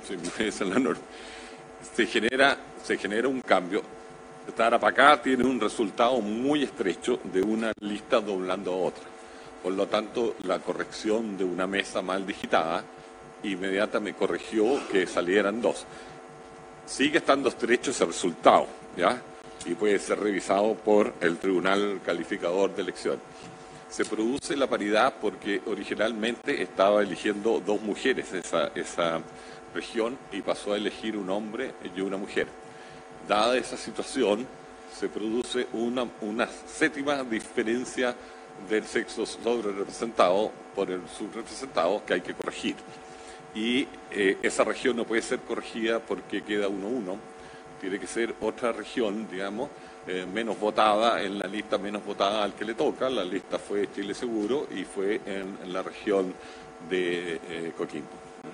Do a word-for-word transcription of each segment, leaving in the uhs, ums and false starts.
Sí, esa es la norma. Se genera, se genera un cambio. Tarapacá tiene un resultado muy estrecho de una lista doblando a otra. Por lo tanto, la corrección de una mesa mal digitada inmediata me corrigió que salieran dos. Sigue estando estrecho ese resultado, ¿ya? Y puede ser revisado por el Tribunal Calificador de Elección. Se produce la paridad porque originalmente estaba eligiendo dos mujeres esa, esa región y pasó a elegir un hombre y una mujer. Dada esa situación, se produce una, una séptima diferencia del sexo sobre representado por el subrepresentado que hay que corregir. Y eh, esa región no puede ser corregida porque queda uno a uno. Tiene que ser otra región, digamos, eh, menos votada, en la lista menos votada al que le toca. La lista fue Chile Seguro y fue en, en la región de eh, Coquimbo.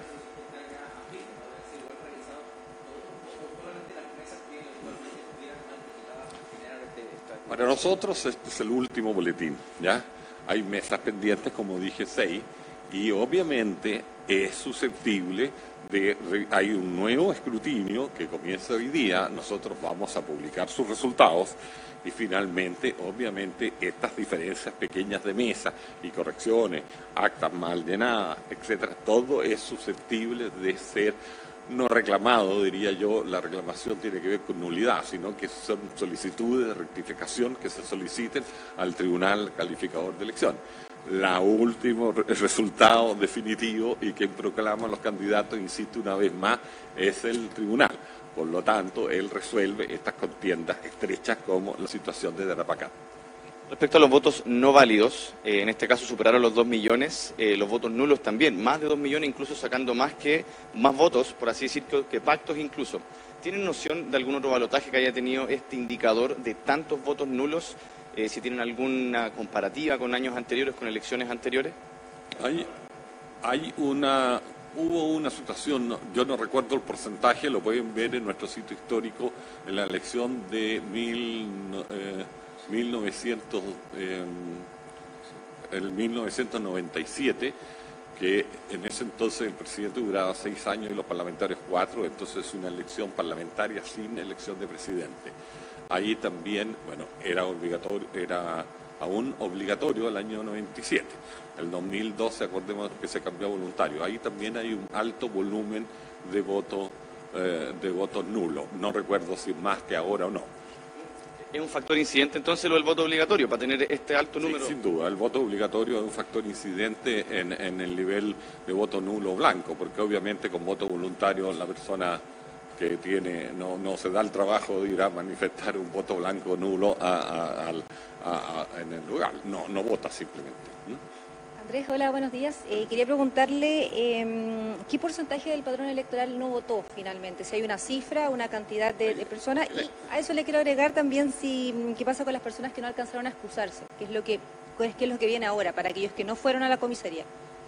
Para nosotros este es el último boletín, ¿ya? Hay mesas pendientes, como dije, seis, y obviamente es susceptible de... Hay un nuevo escrutinio que comienza hoy día, nosotros vamos a publicar sus resultados y finalmente, obviamente, estas diferencias pequeñas de mesa y correcciones, actas mal llenadas, etcétera, todo es susceptible de ser no reclamado, diría yo. La reclamación tiene que ver con nulidad, sino que son solicitudes de rectificación que se soliciten al Tribunal Calificador de Elección. La último resultado definitivo y que proclaman los candidatos, insisto una vez más, es el Tribunal. Por lo tanto, él resuelve estas contiendas estrechas como la situación de Tarapacá. Respecto a los votos no válidos, eh, en este caso superaron los dos millones, eh, los votos nulos también, más de dos millones, incluso sacando más que más votos, por así decir, que, que pactos incluso. ¿Tienen noción de algún otro balotaje que haya tenido este indicador de tantos votos nulos? Eh, si tienen alguna comparativa con años anteriores, con elecciones anteriores. Hay, hay una, hubo una situación, yo no recuerdo el porcentaje, lo pueden ver en nuestro sitio histórico, en la elección de mil... Eh, mil novecientos, eh, el mil novecientos noventa y siete, que en ese entonces el presidente duraba seis años y los parlamentarios cuatro, entonces una elección parlamentaria sin elección de presidente. Ahí también, bueno, era obligatorio, era aún obligatorio el año noventa y siete. El dos mil doce, acordemos que se cambió a voluntario. Ahí también hay un alto volumen de votos, eh, de votos nulos. No recuerdo si más que ahora o no. ¿Es un factor incidente entonces lo del voto obligatorio para tener este alto número? Sí, sin duda, el voto obligatorio es un factor incidente en, en el nivel de voto nulo o blanco, porque obviamente con voto voluntario la persona que tiene no, no se da el trabajo de ir a manifestar un voto blanco o nulo a, a, a, a, a, en el lugar, no, no vota simplemente. ¿Mm? Andrés, hola, buenos días. Eh, quería preguntarle eh, ¿qué porcentaje del padrón electoral no votó finalmente? Si hay una cifra, una cantidad de, de personas, y a eso le quiero agregar también si qué pasa con las personas que no alcanzaron a excusarse, qué es lo que, qué es lo que viene ahora para aquellos que no fueron a la comisaría.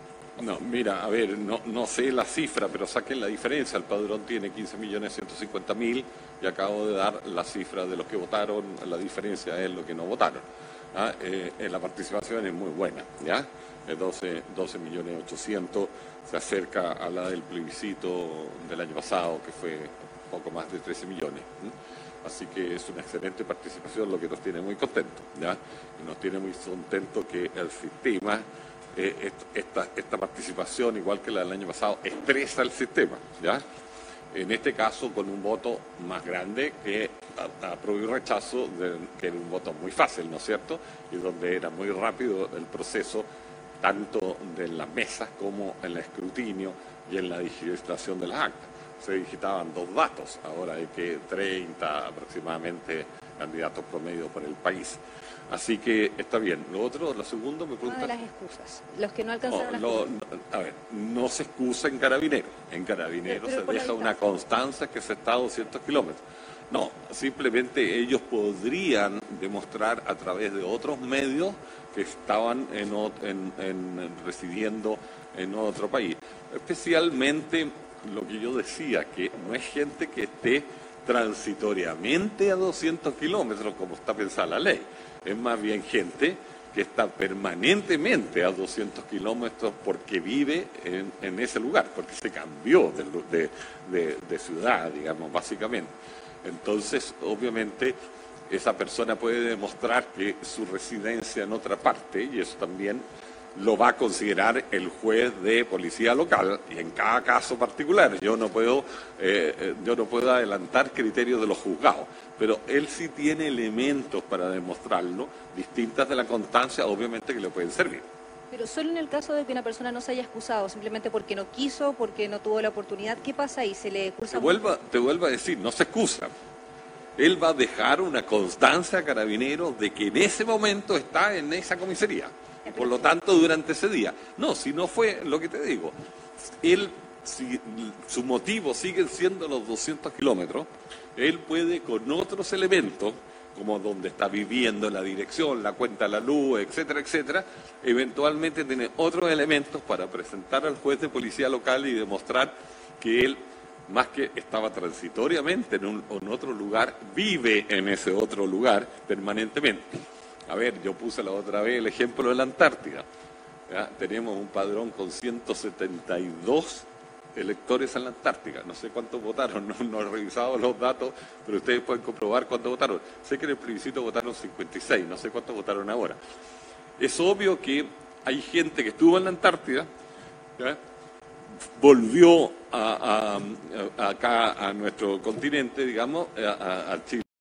No, mira, a ver, no, no sé la cifra, pero saquen la diferencia. El padrón tiene quince millones ciento cincuenta mil y acabo de dar la cifra de los que votaron, la diferencia es lo que no votaron. ¿Ah? Eh, eh, la participación es muy buena, ¿ya? doce millones ochocientos, se acerca a la del plebiscito del año pasado, que fue poco más de trece millones. ¿sí? Así que es una excelente participación, lo que nos tiene muy contentos, ¿ya? Y nos tiene muy contentos que el sistema, eh, esta, esta participación, igual que la del año pasado, estresa el sistema, ¿ya? En este caso con un voto más grande que apruebo y rechazo, de, que era un voto muy fácil, ¿no es cierto? Y donde era muy rápido el proceso, tanto de las mesas como en el escrutinio y en la digitación de las actas. Se digitaban dos datos, ahora hay que treinta aproximadamente candidatos promedio por el país. Así que está bien. Lo otro, lo segundo, me pregunta... Una de las excusas, los que no alcanzaron no, a lo, A ver, no se excusa en Carabineros. En Carabineros se deja una constancia que se está a doscientos kilómetros. No, simplemente ellos podrían demostrar a través de otros medios que estaban en, en, en, residiendo en otro país. Especialmente lo que yo decía, que no es gente que esté transitoriamente a doscientos kilómetros como está pensada la ley. Es más bien gente que está permanentemente a doscientos kilómetros porque vive en, en ese lugar, porque se cambió de, de, de, de ciudad, digamos, básicamente. Entonces, obviamente, esa persona puede demostrar que su residencia en otra parte, y eso también lo va a considerar el juez de policía local, y en cada caso particular. Yo no puedo, eh, yo no puedo adelantar criterios de los juzgados, pero él sí tiene elementos para demostrarlo, distintas de la constancia, obviamente, que le pueden servir. Pero solo en el caso de que una persona no se haya excusado, simplemente porque no quiso, porque no tuvo la oportunidad, ¿qué pasa ahí? ¿Se le excusa? Te vuelvo, te vuelvo a decir, no se excusa. Él va a dejar una constancia a Carabineros de que en ese momento está en esa comisaría. Por lo tanto, durante ese día. No, si no fue lo que te digo. Él, si su motivo siguen siendo los doscientos kilómetros, él puede con otros elementos, como donde está viviendo, la dirección, la cuenta de la luz, etcétera, etcétera, eventualmente tiene otros elementos para presentar al juez de policía local y demostrar que él, más que estaba transitoriamente en, un, en otro lugar, vive en ese otro lugar permanentemente. A ver, yo puse la otra vez el ejemplo de la Antártida. ¿Ya? Tenemos un padrón con ciento setenta y dos electores en la Antártica. No sé cuántos votaron, no, no he revisado los datos, pero ustedes pueden comprobar cuántos votaron. Sé que en el plebiscito votaron cincuenta y seis, no sé cuántos votaron ahora. Es obvio que hay gente que estuvo en la Antártida, ¿ya? Volvió a, a, a, acá a nuestro continente, digamos, a, a Chile.